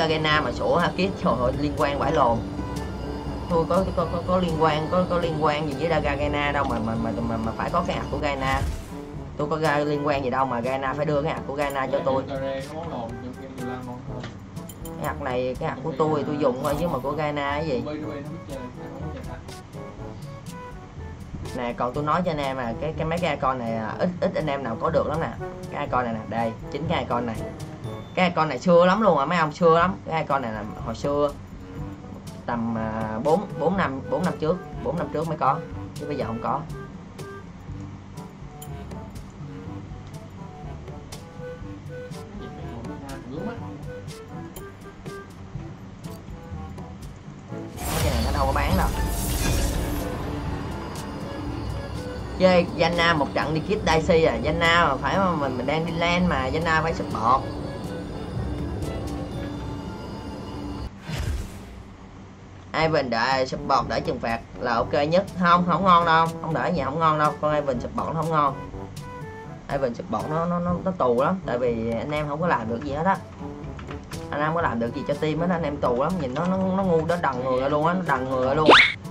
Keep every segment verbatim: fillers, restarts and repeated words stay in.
Gargana mà sủa ha Kit, trời ơi liên quan vãi lồn. Tôi có có có, có liên quan có có liên quan gì với Gargana đâu mà mà mà mà, mà phải có cái hạt của Gargana. Tôi có ra liên quan gì đâu mà Gargana phải đưa cái hạt của Gargana cho tôi. Cái hạt này cái hạt của tôi thì tôi dùng thôi chứ mà của Gargana cái gì. Nè còn tôi nói cho anh em là cái cái mấy cái icon này ít ít anh em nào có được lắm nè. Cái icon này nè, đây, chính cái icon này. Cái icon này xưa lắm luôn à mấy ông, xưa lắm. Cái icon này là hồi xưa tầm bốn bốn năm bốn năm trước, bốn năm trước mới có chứ bây giờ không có. Cái này nó đâu có bán đâu. Chơi Janna một trận đi Kit Daisy à, Janna mà phải mà mình mình đang đi land mà Janna phải support. Ivan đợi support đỡ trừng phạt là ok nhất. Không, không ngon đâu, không đỡ gì không ngon đâu, con Ivan support nó không ngon. Ivan support nó nó nó, nó tù lắm, tại vì anh em không có làm được gì hết á. Anh em không có làm được gì cho team hết, anh em tù lắm, nhìn nó nó nó ngu, nó đần người ra luôn á, nó đần người ra luôn.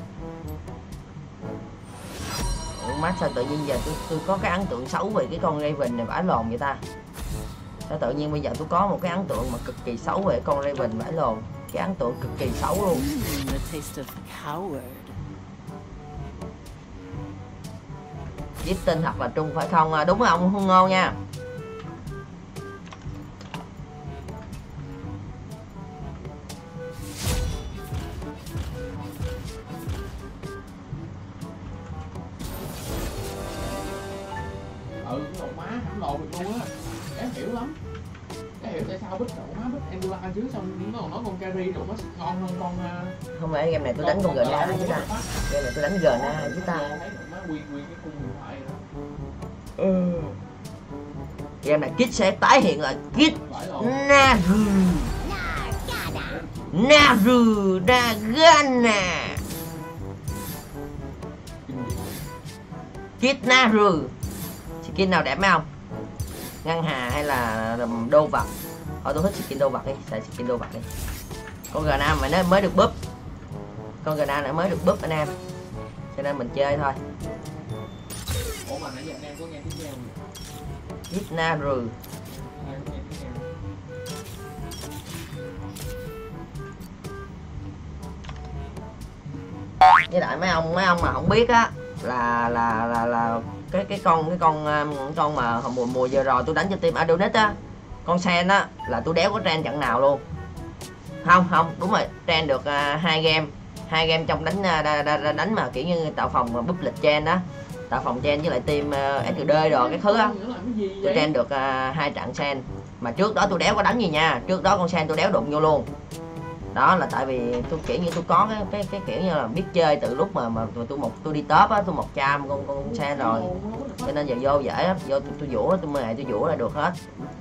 Mắt sao tự nhiên giờ tôi, tôi có cái ấn tượng xấu về cái con Raven này vãi lồn vậy ta? Sao tự nhiên bây giờ tôi có một cái ấn tượng mà cực kỳ xấu về con Raven vãi lồn, cái ấn tượng cực kỳ xấu luôn. Giết tinh thật là trung phải không? À, đúng rồi ông Hung Ngô nha. Ừ, cái má hẳn lộn được luôn á. Em hiểu lắm. Em hiểu tại sao bích đậu má bích Endula chứ xong nó còn nói con carry rồi nó ngon hơn con uh... Không phải game này tôi đánh con Gna chứ ta. Game này tôi đánh Gna chứ ta. Ừ. Game này Kit sẽ tái hiện lại Kit Naru Naru Nagana Kit Naru. Skin nào đẹp mấy không? Ngân hà hay là đô vật? Thôi tôi thích skin đô vật đi, xài skin đô vật đi. Con Gna mà nó mới được búp. Con Gna nó mới được búp anh em. Cho nên mình chơi thôi. Ủa mà nãy giờ anh em có nghe tiếng kêu Kit Naru. Với lại mấy ông mấy ông mà không biết á là là là là cái cái con cái con cái con mà mùa mùa vừa rồi tôi đánh cho team Adonis á, con Sen á là tôi đéo có trend trận nào luôn. Không không đúng rồi, trend được uh, hai game hai game trong đánh uh, đa, đa, đánh mà kiểu như tạo phòng uh, búp lịch trend đó, tạo phòng trend với lại team uh, ét đê rồi cái thứ á, tôi trend được uh, hai trận Sen mà trước đó tôi đéo có đánh gì nha, trước đó con Sen tôi đéo đụng vô luôn. Đó là tại vì tôi kiểu như tôi có cái cái, cái kiểu như là biết chơi từ lúc mà mà tôi một tôi đi top á, tôi một trăm con con Sen rồi, cho nên giờ vô dễ lắm, vô tôi, tôi vũ tôi mời tôi vũ là được hết.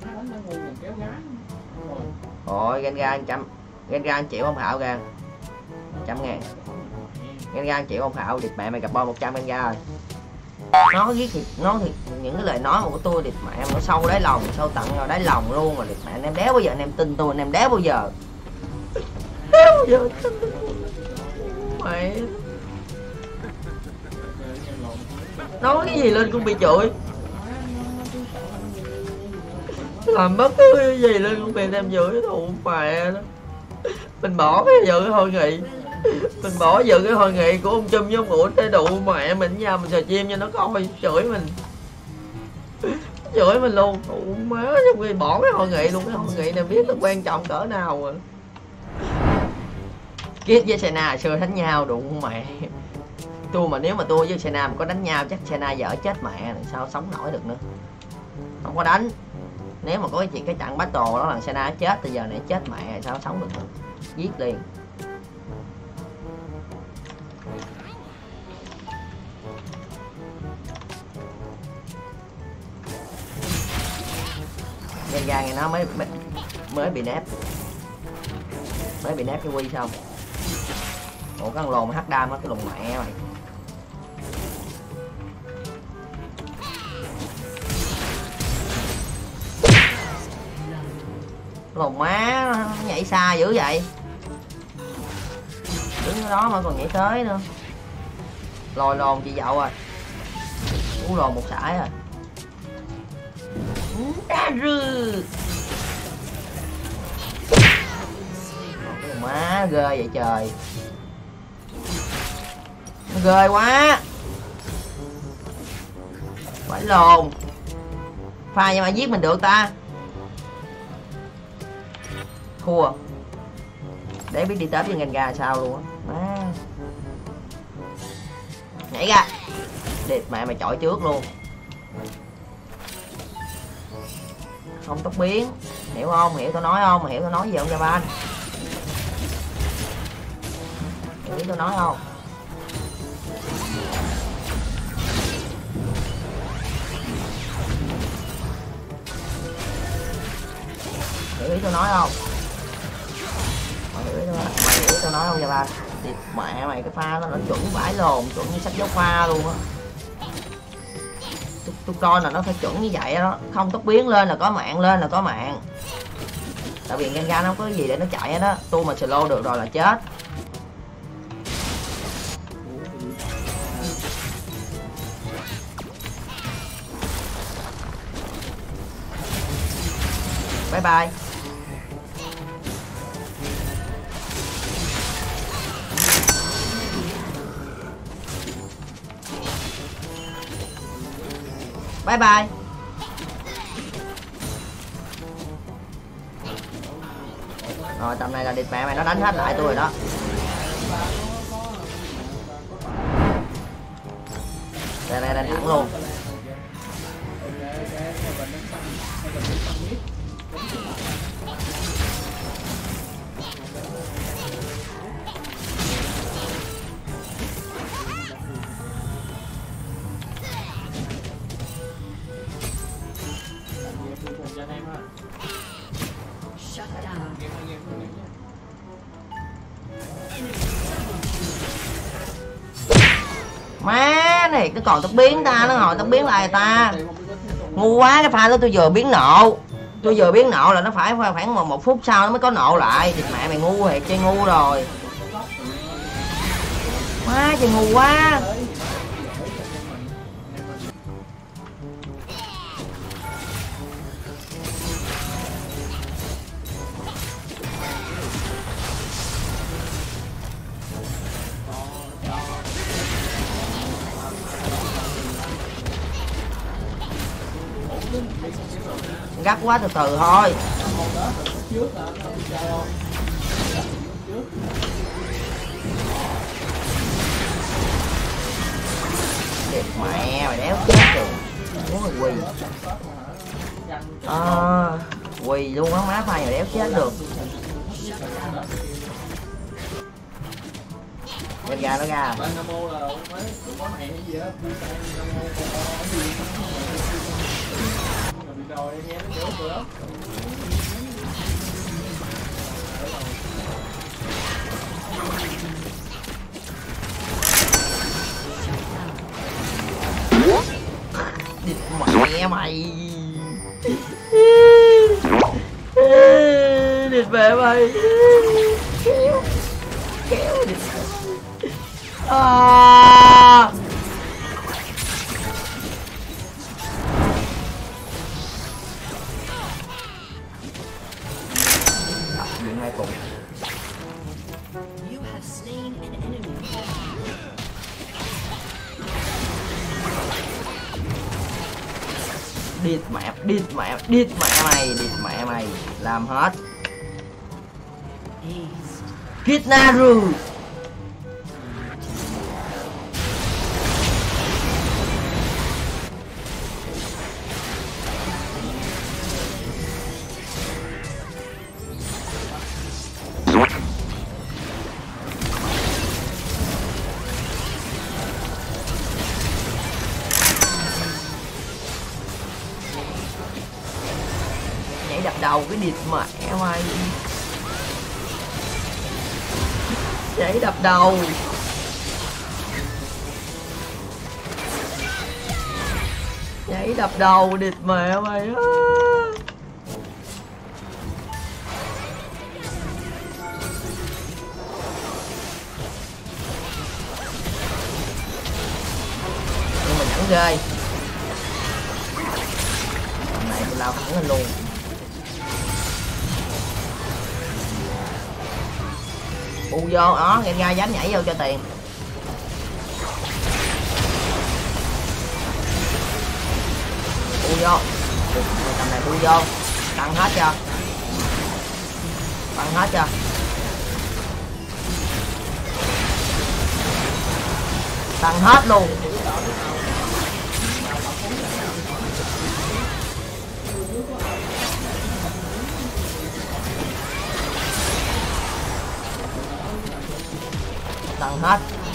Rồi Gengar trăm Gengar triệu ông Hạo kìa, trăm ngàn Gengar triệu ông Hạo, địt mẹ mày gặp bo một trăm Gengar rồi. Nó viết thì nó thì những cái lời nói của tôi địt mẹ nó sâu đáy lòng, sâu tận vào đáy lòng luôn mà địt mẹ anh em đéo bao giờ anh em tin tôi, anh em đéo bao giờ đéo bao giờ tin mày nói cái gì lên cũng bị chửi, làm bất cứ cái gì lên cũng bị em chửi thụ mẹ đó. Mình bỏ cái dự cái hội nghị, mình bỏ dự cái hội nghị của ông Trump với ông Ủn để đụ mẹ mình nhau mình sờ chim cho nó coi, chửi mình chửi mình luôn, thụ má, trong khi bỏ cái hội nghị luôn. Cái hội nghị này biết nó quan trọng cỡ nào rồi. Kit với Senna xưa đánh nhau đụng mẹ tôi, mà nếu mà tôi với Senna mà có đánh nhau chắc Senna vợ chết mẹ, sao sống nổi được nữa. Không có đánh, nếu mà có cái chuyện cái trận battle đó là Senna chết, từ giờ này chết mẹ sao sống được nữa, giết liền. Gen ra ngày nó mới mới bị nép mới bị nép cái quy xong. Ủa cái thằng lồn hắc đam á, cái lồn mẹ mày. Còn má nó nhảy xa dữ vậy. Đứng ở đó mà còn nhảy tới nữa. Lòi lòn chị dậu rồi. Ú lòn một sải rồi. Đá rư. Má ghê vậy trời. Nó ghê quá. Phải lồn. Pha nhưng mà giết mình được ta. Thua. Để biết đi tới với ngành gà sao luôn á. À. Nhảy ra. Đẹp mẹ mày chọi trước luôn. Không tốc biến. Hiểu không? Hiểu tôi nói không? Hiểu tôi nói gì không Japan? Hiểu ý tôi nói không? Hiểu ý tôi nói không? Mày hiểu ý tôi nói, mày hiểu ý tôi nói không Japan? Thì mẹ mày cái pha nó nó chuẩn vãi lồn, chuẩn như sách giáo khoa luôn á. Tôi, tôi coi là nó phải chuẩn như vậy đó, không tốc biến lên là có mạng, lên là có mạng. Tại vì Gengar nó không có gì để nó chạy hết đó, tôi mà slow được rồi là chết. Bye bye. Bye bye. Rồi tầm này là địt mẹ mày nó đánh hết lại tôi rồi đó. Đây đây đánh thẳng luôn. Má này cái còn tóc biến ta, nó hồi tóc biến lại ta. Ngu quá, cái pha đó tôi vừa biến nộ. Tôi vừa biến nộ là nó phải khoảng một, một phút sau nó mới có nộ lại. Thì mẹ mày ngu thiệt, chơi ngu rồi. Má chơi ngu quá. Gấp quá, từ từ thôi. Đẹp mẹ mày đéo chết rồi. Muốn rồi quỳ. À, quỳ luôn á, má phai mà đéo chết được. Bên ra nó ra. Rồi nghe nó chửi tôi lắm. Địt mẹ mày. Địt mẹ mày. Kéo. Kéo địt. À. Hai cùng. Địt mẹ, địt mẹ, địt mẹ mày, địt mẹ mày, làm hết. Kitnaru. Đập đầu cái địt mẹ mày. Nhảy đập đầu. Nhảy đập đầu địt mẹ mày. ghê. Lần này tôi lao thẳng lên luôn. Bu vô đó, nghe ra dám nhảy vô cho tiền. Bu vô. Tầm này bu vô. Tăng hết cho. Tăng hết cho. Tăng hết luôn. Tăng hết.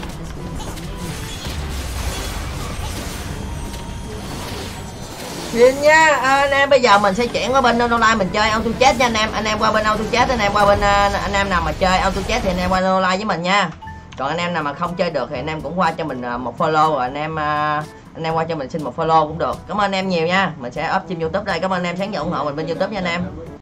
Xin nha. À, anh em bây giờ mình sẽ chuyển qua bên online mình chơi auto chết nha anh em. Anh em qua bên auto chết, anh em qua bên anh em nào mà chơi auto chết thì anh em qua online với mình nha. Còn anh em nào mà không chơi được thì anh em cũng qua cho mình một follow, rồi anh em anh em qua cho mình xin một follow cũng được. Cảm ơn anh em nhiều nha. Mình sẽ up trên YouTube đây. Cảm ơn anh em sáng giờ ủng hộ mình bên YouTube nha anh em.